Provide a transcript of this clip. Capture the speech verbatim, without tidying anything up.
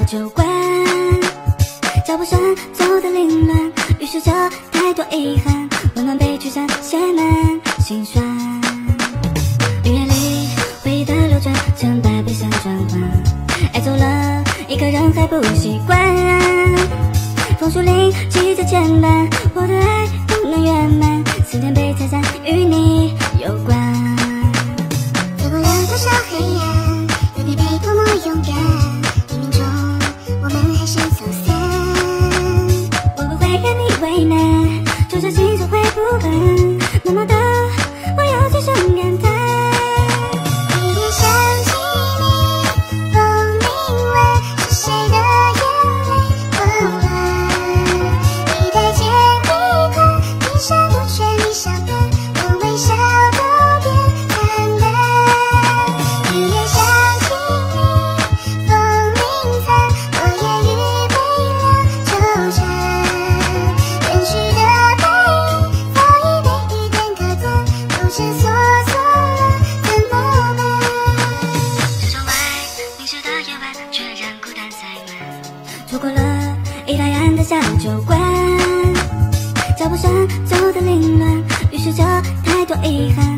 酒馆，脚步声走得凌乱，于是这太多遗憾，温暖被驱散，写满心酸。雨夜里，回忆的流转，成败悲伤转换，爱走了，一个人还不习惯。枫树林，季节牵绊，我的爱不能圆满，思念被拆散，与你有关。 走过了多少黑暗，有你被多么勇敢，黎明中我们还是走散。 我不会让你为难，就算心中会不安，慢慢的我要最深感叹。 一点想起你，风铃晚，是谁的眼泪混乱？你带剑一款，地上不缺你相伴，我微笑都变淡淡。一夜想起你，风铃残，我也与悲凉纠缠。远去的背影，早已被雨点刻断，如尘锁锁了，怎么办？ 车窗外凝视的夜晚，却让孤单塞满。错过了一大暗的小酒馆，脚步声走得凌乱，于是这太多遗憾，